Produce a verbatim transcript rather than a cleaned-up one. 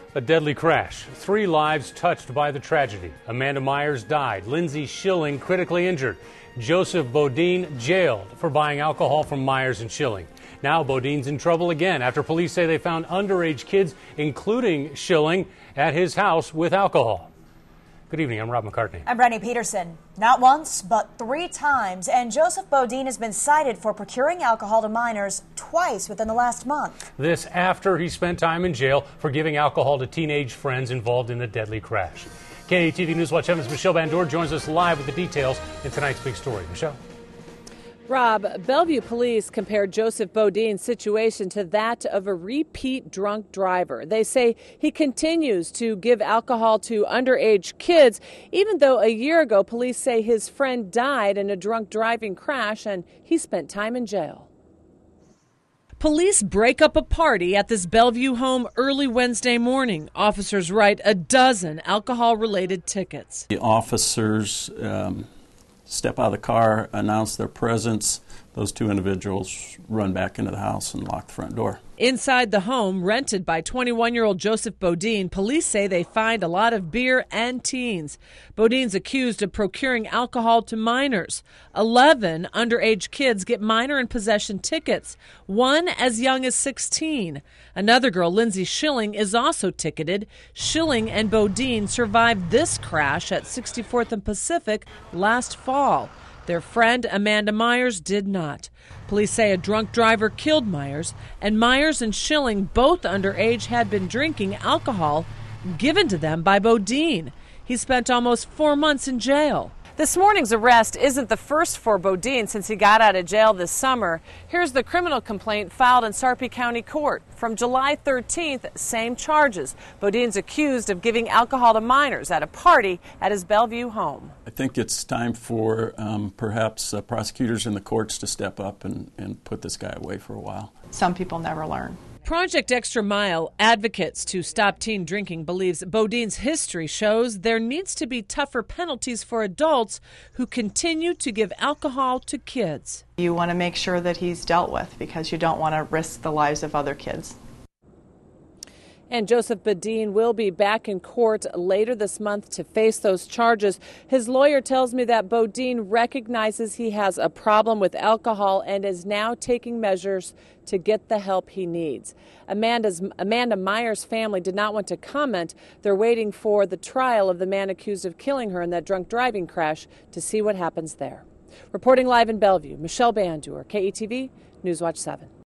A deadly crash. Three lives touched by the tragedy. Amanda Myers died. Lindsay Schilling critically injured. Joseph Bodine jailed for buying alcohol from Myers and Schilling. Now Bodine's in trouble again after police say they found underage kids, including Schilling, at his house with alcohol. Good evening. I'm Rob McCartney. I'm Brenny Peterson. Not once, but three times. And Joseph Bodine has been cited for procuring alcohol to minors twice within the last month. This after he spent time in jail for giving alcohol to teenage friends involved in the deadly crash. K E T V News Watch seven's Michelle Bandor joins us live with the details in tonight's big story. Michelle. Rob, Bellevue police compared Joseph Bodine's situation to that of a repeat drunk driver. They say he continues to give alcohol to underage kids, even though a year ago police say his friend died in a drunk driving crash and he spent time in jail. Police break up a party at this Bellevue home early Wednesday morning. Officers write a dozen alcohol-related tickets. The officers um step out of the car, announce their presence. Those two individuals run back into the house and lock the front door. Inside the home, rented by twenty-one-year-old Joseph Bodine, police say they find a lot of beer and teens. Bodine's accused of procuring alcohol to minors. Eleven underage kids get minor in possession tickets, one as young as sixteen. Another girl, Lindsay Schilling, is also ticketed. Schilling and Bodine survived this crash at sixty-fourth and Pacific last fall. Their friend Amanda Myers did not. Police say a drunk driver killed Myers, and Myers and Schilling, both underage, had been drinking alcohol given to them by Bodine. He spent almost four months in jail. This morning's arrest isn't the first for Bodine since he got out of jail this summer. Here's the criminal complaint filed in Sarpy County Court. From July thirteenth, same charges. Bodine's accused of giving alcohol to minors at a party at his Bellevue home. I think it's time for um, perhaps uh, prosecutors in the courts to step up and, and put this guy away for a while. Some people never learn. Project Extra Mile Advocates to Stop Teen Drinking believes Bodine's history shows there needs to be tougher penalties for adults who continue to give alcohol to kids. You want to make sure that he's dealt with because you don't want to risk the lives of other kids. And Joseph Bodine will be back in court later this month to face those charges. His lawyer tells me that Bodine recognizes he has a problem with alcohol and is now taking measures to get the help he needs. Amanda's, Amanda Myers' family did not want to comment. They're waiting for the trial of the man accused of killing her in that drunk driving crash to see what happens there. Reporting live in Bellevue, Michelle Bandor, K E T V News Watch seven.